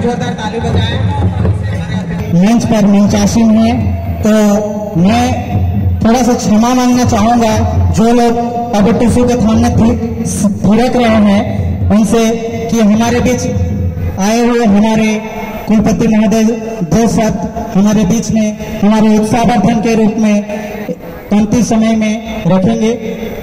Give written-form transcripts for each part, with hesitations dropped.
जोरदार ताली बजाएं। मंच पर मंचासीन है, तो मैं थोड़ा सा क्षमा मांगना चाहूंगा जो लोग अब टिश्यू के थामने थिरक रहे हैं उनसे, कि हमारे बीच आए हुए हमारे कुलपति महोदय दो शब्द हमारे बीच में हमारे उत्साहवर्धन के रूप में कमती समय में रखेंगे।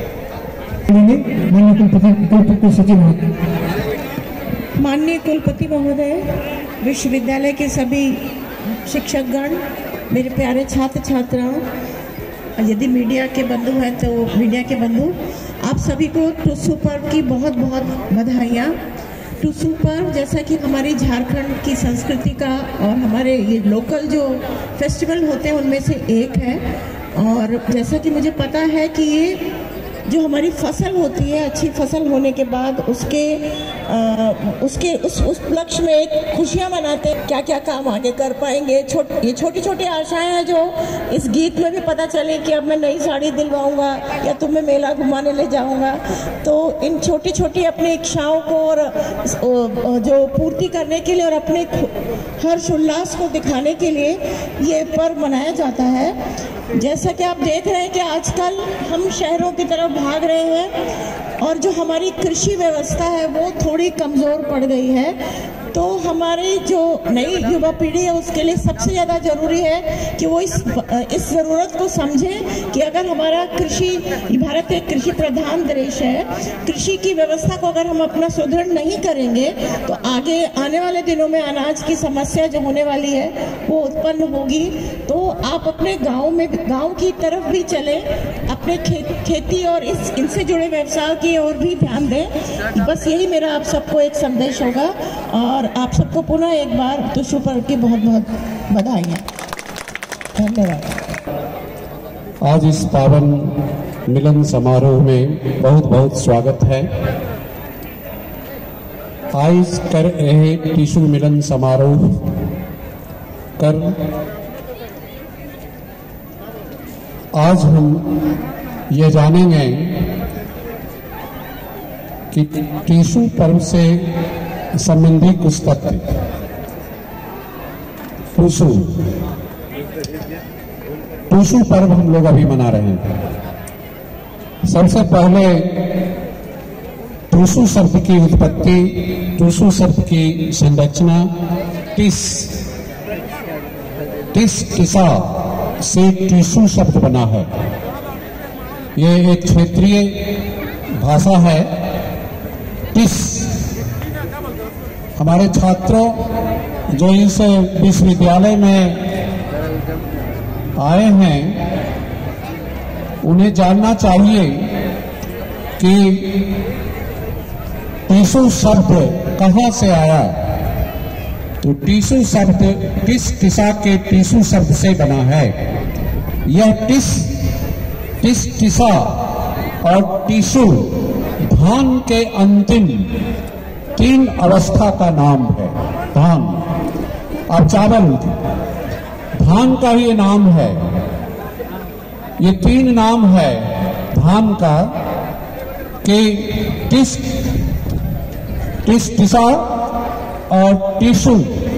माननीय कुलपति महोदय, विश्वविद्यालय के सभी शिक्षकगण, मेरे प्यारे छात्र छात्राओं, यदि मीडिया के बंधु हैं तो मीडिया के बंधु, आप सभी को टुसू पर्व की बहुत बहुत बधाइयाँ। टुसू पर्व जैसा कि हमारी झारखंड की संस्कृति का और हमारे ये लोकल जो फेस्टिवल होते हैं उनमें से एक है, और जैसा कि मुझे पता है कि ये जो हमारी फसल होती है, अच्छी फसल होने के बाद उस उपलक्ष्य में एक खुशियाँ मनाते हैं, क्या क्या काम आगे कर पाएंगे। ये छोटी छोटी आशाएं हैं जो इस गीत में भी पता चले कि अब मैं नई साड़ी दिलवाऊंगा या तुम्हें मेला घुमाने ले जाऊंगा। तो इन छोटी छोटी अपनी इच्छाओं को और जो पूर्ति करने के लिए और अपने हर्ष उल्लास को दिखाने के लिए ये पर्व मनाया जाता है। जैसा कि आप देख रहे हैं कि आजकल हम शहरों की तरफ भाग रहे हैं और जो हमारी कृषि व्यवस्था है वो थोड़ी कमज़ोर पड़ गई है। तो हमारी जो नई युवा पीढ़ी है उसके लिए सबसे ज़्यादा ज़रूरी है कि वो इस ज़रूरत को समझें कि अगर हमारा भारत एक कृषि प्रधान देश है, कृषि की व्यवस्था को अगर हम अपना सुदृढ़ नहीं करेंगे तो आगे आने वाले दिनों में अनाज की समस्या जो होने वाली है वो उत्पन्न होगी। तो आप अपने गाँव की तरफ भी चलें, अपने खेती और इनसे जुड़े व्यवसाय की ओर भी ध्यान दें। बस यही मेरा आप सबको एक संदेश होगा, और आप सबको पुनः एक बार टुसू पर्व की बहुत बहुत बधाइयाँ। धन्यवाद। आज इस पावन मिलन समारोह में बहुत बहुत स्वागत है। आज कर रहे टिशू मिलन समारोह कर आज हम ये जानेंगे कि टिशू पर्व से संबंधी कुछ तथ्य। टुसू पर्व हम लोग अभी मना रहे हैं। सबसे पहले टुसू शब्द की उत्पत्ति, टुसू शब्द की संरचना टिसा से टिशू शब्द बना है। ये एक क्षेत्रीय भाषा है। टिस हमारे छात्रों जो इस विश्वविद्यालय में आए हैं उन्हें जानना चाहिए कि टिशू शब्द कहाँ से आया। तो टिशू शब्द टिसा के टिशू शब्द से बना है। यह टिसा और टिशू धान के अंतिम 3 अवस्था का नाम है। धान, अब चावल, धान का ही नाम है। ये 3 नाम है धान का कि टिसा और टिशू।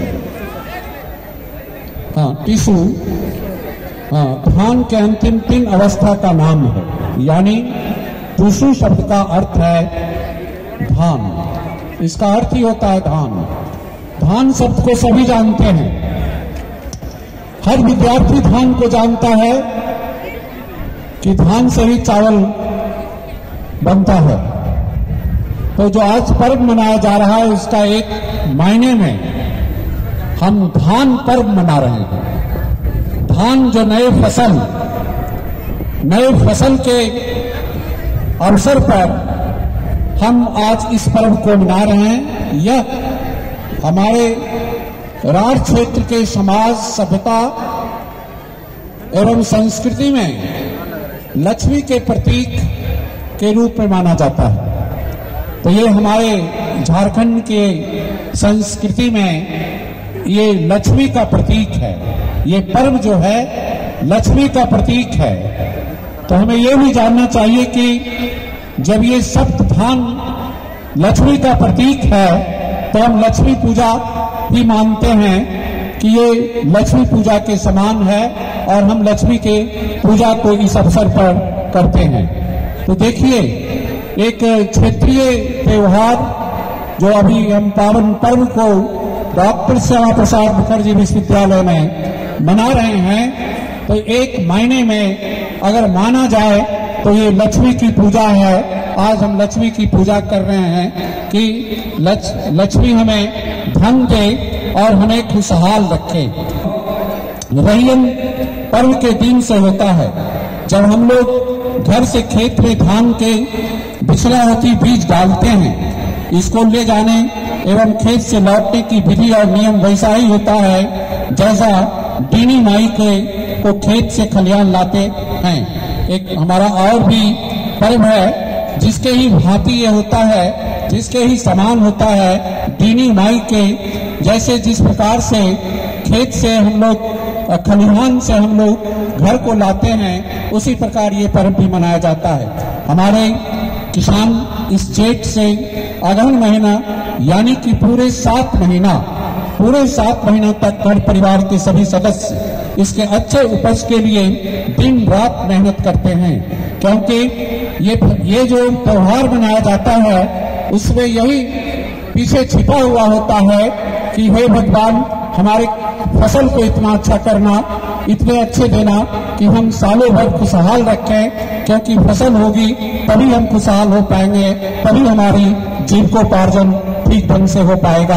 टिशू धान के अंतिम 3 अवस्था का नाम है। यानी टुसू शब्द का अर्थ है धान। इसका अर्थ ही होता है धान। धान शब्द को सभी जानते हैं। हर विद्यार्थी धान को जानता है कि धान से ही चावल बनता है। तो जो आज पर्व मनाया जा रहा है इसका एक मायने में हम धान पर्व मना रहे हैं। धान जो नए फसल के अवसर पर हम आज इस पर्व को मना रहे हैं। यह हमारे राढ़ क्षेत्र के समाज, सभ्यता एवं संस्कृति में लक्ष्मी के प्रतीक के रूप में माना जाता है। तो ये हमारे झारखंड के संस्कृति में ये लक्ष्मी का प्रतीक है। ये पर्व जो है लक्ष्मी का प्रतीक है। तो हमें ये भी जानना चाहिए कि जब ये सप्त धान लक्ष्मी का प्रतीक है तो हम लक्ष्मी पूजा भी मानते हैं कि ये लक्ष्मी पूजा के समान है और हम लक्ष्मी के पूजा को इस अवसर पर करते हैं। तो देखिए, एक क्षेत्रीय त्योहार जो अभी हम पावन पर्व को डॉक्टर श्यामा प्रसाद मुखर्जी विश्वविद्यालय में मना रहे हैं, तो एक मायने में अगर माना जाए तो ये लक्ष्मी की पूजा है। आज हम लक्ष्मी की पूजा कर रहे हैं कि लक्ष्मी हमें धन दे और हमें खुशहाल रखे। रहियन पर्व के दिन से होता है, जब हम लोग घर से खेत में धान के बिछड़ा होती बीज डालते हैं। इसको ले जाने एवं खेत से लौटने की विधि और नियम वैसा ही होता है जैसा डीनी माई को खेत से खलियान लाते हैं। एक हमारा और भी पर्व है जिसके ही भांति ये होता है, जिसके ही समान होता है। डीनी माई के जैसे जिस प्रकार से खेत से हम लोग खलिहान से हम लोग घर को लाते हैं, उसी प्रकार ये पर्व भी मनाया जाता है। हमारे किसान इस जेठ से अगहन महीना यानी कि पूरे 7 महीना तक घर परिवार के सभी सदस्य इसके अच्छे उपज के लिए दिन रात मेहनत करते हैं, क्योंकि ये जो त्योहार मनाया जाता है उसमें यही पीछे छिपा हुआ होता है कि हे भगवान, हमारे फसल को इतना अच्छा करना, इतने अच्छे देना कि हम सालों भर खुशहाल रखें, क्योंकि फसल होगी तभी हम खुशहाल हो पाएंगे, तभी हमारी जीविकोपार्जन ठीक ढंग से हो पाएगा।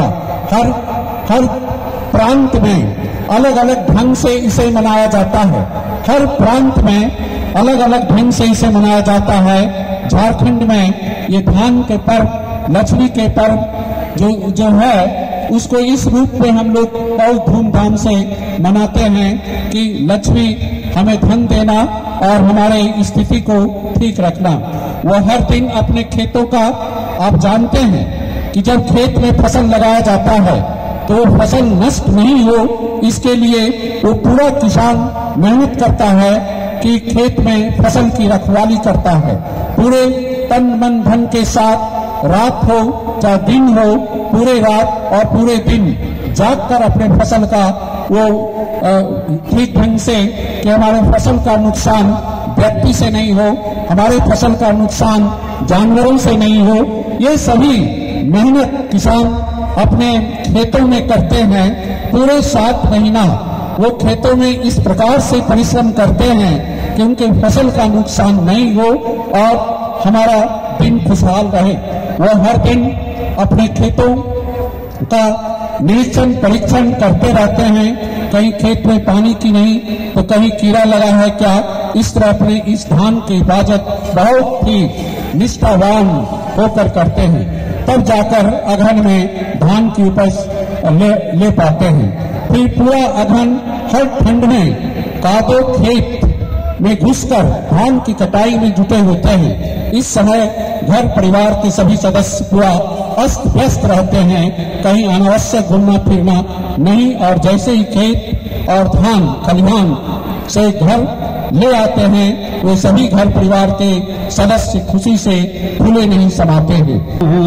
हर प्रांत में अलग अलग ढंग से इसे मनाया जाता है। हर प्रांत में अलग अलग ढंग से इसे मनाया जाता है। झारखंड में ये धान के पर्व, लक्ष्मी के पर्व जो है उसको इस रूप में हम लोग बहुत धूमधाम से मनाते हैं कि लक्ष्मी हमें धन देना और हमारे स्थिति को ठीक रखना। वो हर दिन अपने खेतों का, आप जानते हैं कि जब खेत में फसल लगाया जाता है तो फसल नष्ट नहीं हो, इसके लिए वो पूरा किसान मेहनत करता है कि खेत में फसल की रखवाली करता है। पूरे तन मन धन के साथ, रात हो चाहे दिन हो, पूरे रात और पूरे दिन जाग कर अपने फसल का वो ठीक ढंग से कि हमारे फसल का नुकसान व्यक्ति से नहीं हो, हमारे फसल का नुकसान जानवरों से नहीं हो, ये सभी मेहनत किसान अपने खेतों में करते हैं। पूरे 7 महीना वो खेतों में इस प्रकार से परिश्रम करते हैं कि उनके फसल का नुकसान नहीं हो और हमारा दिन खुशहाल रहे। वो हर दिन अपने खेतों का निरीक्षण परीक्षण करते रहते हैं, कहीं खेत में पानी की नहीं तो कहीं कीड़ा लगा है क्या। इस तरह अपने इस धान की हिफाजत बहुत ही निष्ठावान होकर करते हैं, तब जाकर अगहन में धान की उपज ले पाते हैं। फिर पूरा अगहन हर ठंड में कादो खेत में घुसकर धान की कटाई में जुटे होते हैं। इस समय घर परिवार के सभी सदस्य पूरा अस्त व्यस्त रहते हैं, कहीं अनावश्यक घूमना फिरना नहीं, और जैसे ही खेत और धान खलिहान से घर ले आते हैं वे सभी घर परिवार के सदस्य खुशी से फूले नहीं समाते हैं।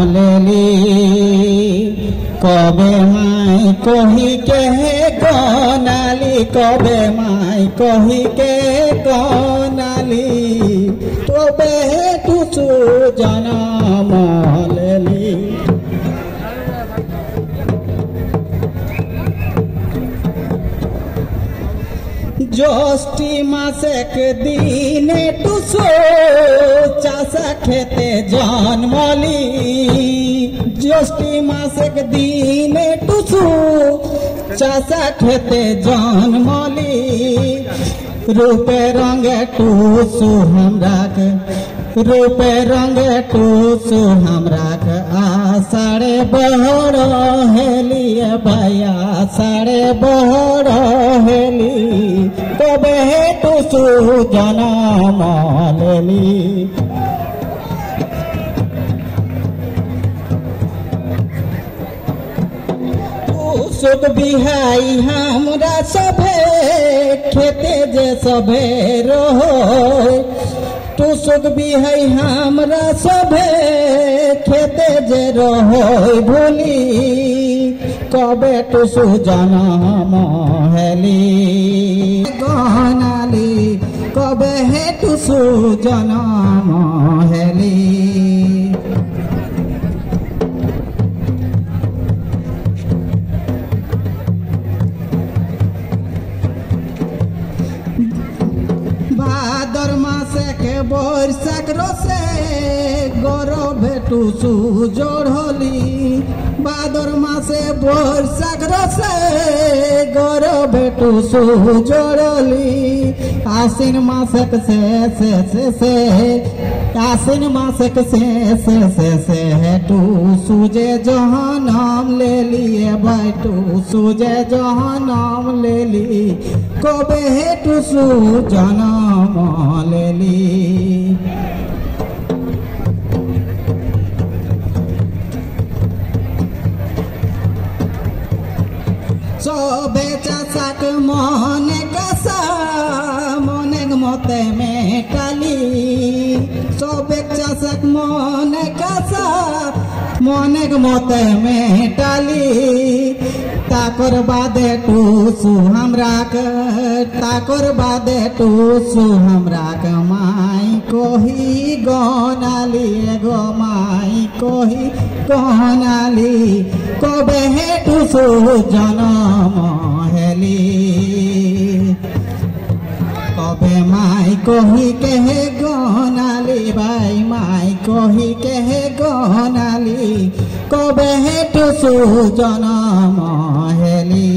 कबे माई कोही के कोनाली, कबे माई कोही के कोनाली, तबे तुसु जनम लेली। জ্যৈষ্ঠী মাসেক দিনে টুসো চাষা খেতে জন্মলি, জ্যৈষ্ঠী মাসেক দিনে টুসু চাষা খেতে জন্মলি। रूपे रंगे टूसु हमराक, रूपे रंगे टूसु हमराक, आषाढ़े बहरो हेली भैया, आषाढ़े बहरो हेली, तबे टूसु जनम लेली। सुख बिहाई हमरा सभे खेते जे सभे रहो, तू सुख बिहाई हमरा सभे खेते जे रहो भूली, कबे टुसु जनम हेली गनाली कबे हे टुसु जनम हेली। भादर मासे के बैसाख रसे गरभे टुसु जोड़ली भादर मासे बैसाख रसे गरभे टुसु जोड़ली आसिन मासक से आसिन मासक से टुसु जे जहनम ले लिए भाई टुसु जे जहनम ले ली कबे हे टुसु जनम लेली। सबे चाचाक मने कसा मने मते में काली सबे चाचाक मने कसा मने मते में टाली ताकर बादे टुसु हमरा ताकर बादे टुसु हमरा माई कोही गनाली एगो माई कोही गनाली कबे हे टुसु जनम हेली कबे माई कोही के हे गनाली भाई माई कोही के हे गनाली कबे हे टुसु जनम हेली।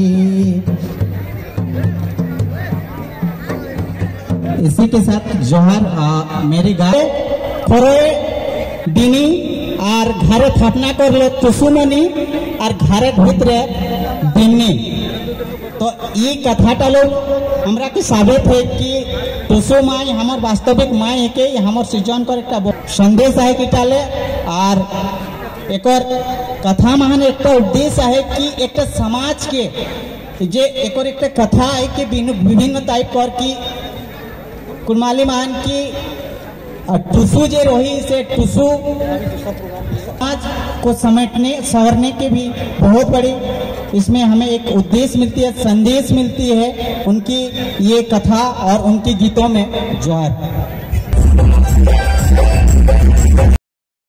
इसी के साथ जोहार मेरी गाय थोड़े दिनी और घरे थापना कर लो टुसुमनी और घरे भीतरे दिनी तो ये कथाटा लोग हमरा के साबित है कि टुसु माई हमार वास्तविक माई है के हमार सृजन कर एक संदेश है कि टाले और एक कथा महान एक उद्देश्य है कि एक समाज के जे एक कथा है कि विभिन्न टाइप कर की कुलमाली मान की टुसु जे रोही से टुसु समाज को समेटने संवरने के भी बहुत बड़ी इसमें हमें एक उद्देश्य मिलती है संदेश मिलती है उनकी ये कथा और उनके गीतों में जोहार।